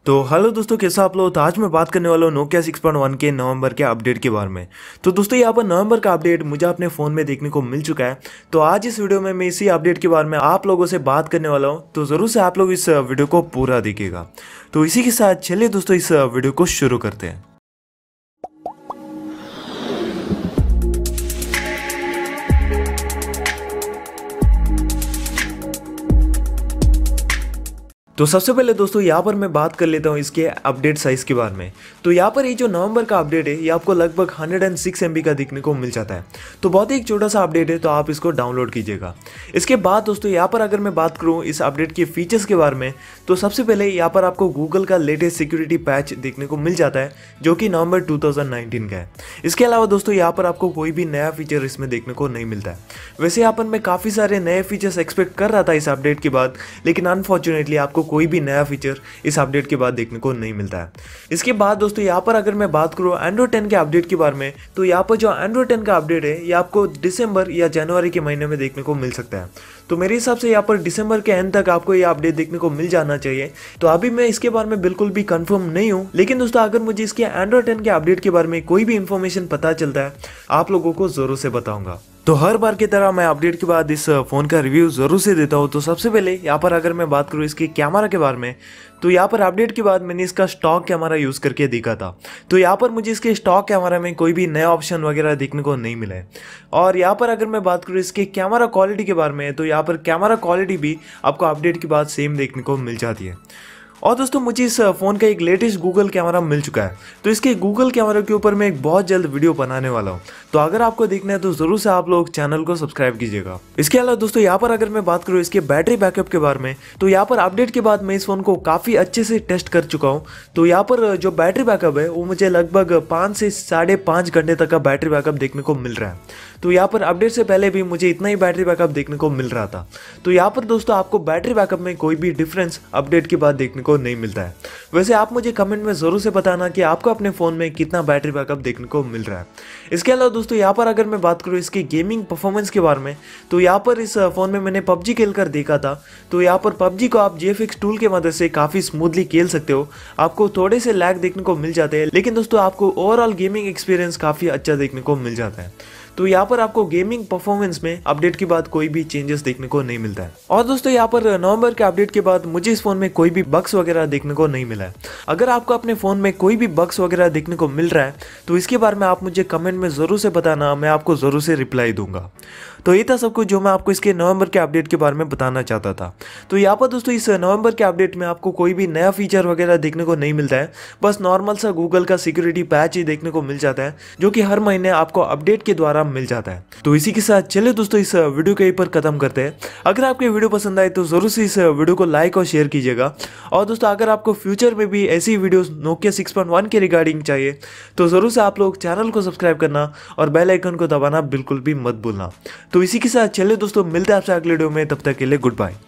तो हेलो दोस्तों, कैसा आप लोग। तो आज मैं बात करने वाला हूँ नोकिया 6.1 के नवंबर के अपडेट के बारे में। तो दोस्तों यहाँ पर नवंबर का अपडेट मुझे अपने फ़ोन में देखने को मिल चुका है। तो आज इस वीडियो में मैं इसी अपडेट के बारे में आप लोगों से बात करने वाला हूँ। तो ज़रूर से आप लोग इस वीडियो को पूरा देखिएगा। तो इसी के साथ चलिए दोस्तों इस वीडियो को शुरू करते हैं। तो सबसे पहले दोस्तों यहाँ पर मैं बात कर लेता हूँ इसके अपडेट साइज़ के बारे में। तो यहाँ पर ये जो नवंबर का अपडेट है ये आपको लगभग 106 MB का दिखने को मिल जाता है। तो बहुत ही एक छोटा सा अपडेट है, तो आप इसको डाउनलोड कीजिएगा। इसके बाद दोस्तों यहाँ पर अगर मैं बात करूँ इस अपडेट के फीचर्स के बारे में, तो सबसे पहले यहाँ पर आपको गूगल का लेटेस्ट सिक्योरिटी पैच देखने को मिल जाता है जो कि नवंबर 2019 का है। इसके अलावा दोस्तों यहाँ पर आपको कोई भी नया फीचर इसमें देखने को नहीं मिलता है। वैसे यहाँ पर मैं काफ़ी सारे नए फीचर्स एक्सपेक्ट कर रहा था इस अपडेट के बाद, लेकिन अनफॉर्चुनेटली आपको कोई भी नया फीचर इस अपडेट के बाद देखने को नहीं मिलता है। इसके बाद दोस्तों यहाँ पर अगर मैं बात करूँ एंड्रॉइड 10 के अपडेट के बारे में, तो यहाँ पर जो एंड्रॉइड 10 का अपडेट है ये आपको दिसंबर या जनवरी के महीने में देखने को मिल सकता है। तो मेरे हिसाब से यहाँ पर दिसंबर के एंड तक आपको ये अपडेट देखने को मिल जाना चाहिए। तो अभी मैं इसके बारे में बिल्कुल भी कंफर्म नहीं हूँ, लेकिन दोस्तों अगर मुझे इसके एंड्रॉइड 10 के अपडेट के बारे में कोई भी इंफॉर्मेशन पता चलता है आप लोगों को जरूर से बताऊंगा। तो हर बार की तरह मैं अपडेट के बाद इस फ़ोन का रिव्यू ज़रूर से देता हूँ। तो सबसे पहले यहाँ पर अगर मैं बात करूँ इसके कैमरा के बारे में, तो यहाँ पर अपडेट के बाद मैंने इसका स्टॉक कैमरा यूज़ करके देखा था। तो यहाँ पर मुझे इसके स्टॉक कैमरा में कोई भी नया ऑप्शन वगैरह देखने को नहीं मिला है। और यहाँ पर अगर मैं बात करूँ इसके कैमरा क्वालिटी के बारे में, तो यहाँ पर कैमरा क्वालिटी भी आपको अपडेट के बाद सेम देखने को मिल जाती है। और दोस्तों मुझे इस फ़ोन का एक लेटेस्ट गूगल कैमरा मिल चुका है। तो इसके गूगल कैमरा के ऊपर मैं एक बहुत जल्द वीडियो बनाने वाला हूँ। तो अगर आपको देखना है तो ज़रूर से आप लोग चैनल को सब्सक्राइब कीजिएगा। इसके अलावा दोस्तों यहाँ पर अगर मैं बात करूँ इसके बैटरी बैकअप के बारे में, तो यहाँ पर अपडेट के बाद मैं इस फ़ोन को काफ़ी अच्छे से टेस्ट कर चुका हूँ। तो यहाँ पर जो बैटरी बैकअप है वो मुझे लगभग 5 से 5.5 घंटे तक का बैटरी बैकअप देखने को मिल रहा है। तो यहाँ पर अपडेट से पहले भी मुझे इतना ही बैटरी बैकअप देखने को मिल रहा था। तो यहाँ पर दोस्तों आपको बैटरी बैकअप में कोई भी डिफरेंस अपडेट के बाद देखने को नहीं मिलता है। वैसे आप मुझे कमेंट में ज़रूर से बताना कि आपको अपने फ़ोन में कितना बैटरी बैकअप देखने को मिल रहा है। इसके अलावा दोस्तों यहाँ पर अगर मैं बात करूँ इसकी गेमिंग परफॉर्मेंस के बारे में, तो यहाँ पर इस फ़ोन में मैंने पबजी खेल कर देखा था। तो यहाँ पर पबजी को आप GFX टूल के मदद से काफ़ी स्मूथली खेल सकते हो। आपको थोड़े से लैग देखने को मिल जाते हैं, लेकिन दोस्तों आपको ओवरऑल गेमिंग एक्सपीरियंस काफ़ी अच्छा देखने को मिल जाता है। तो यहाँ पर आपको गेमिंग परफॉर्मेंस में अपडेट के बाद कोई भी चेंजेस देखने को नहीं मिलता है। और दोस्तों यहाँ पर नवंबर के अपडेट के बाद मुझे इस फोन में कोई भी बग्स वगैरह देखने को नहीं मिला है। अगर आपको अपने फ़ोन में कोई भी बग्स वगैरह देखने को मिल रहा है तो इसके बारे में आप मुझे कमेंट में ज़रूर से बताना, मैं आपको ज़रूर से रिप्लाई दूंगा। तो ये था सब कुछ जो मैं आपको इसके नवंबर के अपडेट के बारे में बताना चाहता था। तो यहाँ पर दोस्तों इस नवंबर के अपडेट में आपको कोई भी नया फीचर वगैरह देखने को नहीं मिलता है। बस नॉर्मल सा गूगल का सिक्योरिटी पैच ही देखने को मिल जाता है, जो कि हर महीने आपको अपडेट के द्वारा मिल जाता है। तो इसी के साथ चलिए दोस्तों इस वीडियो के यहीं पर खत्म करते हैं। अगर आपको वीडियो पसंद आए तो ज़रूर से इस वीडियो को लाइक और शेयर कीजिएगा। और दोस्तों अगर आपको फ्यूचर में भी ऐसी वीडियोस नोकिया 6.1 के रिगार्डिंग चाहिए तो ज़रूर से आप लोग चैनल को सब्सक्राइब करना और बेल आइकन को दबाना बिल्कुल भी मत भूलना। तो इसी के साथ चलिए दोस्तों मिलते हैं आपसे अगले वीडियो में, तब तक के लिए गुड बाय।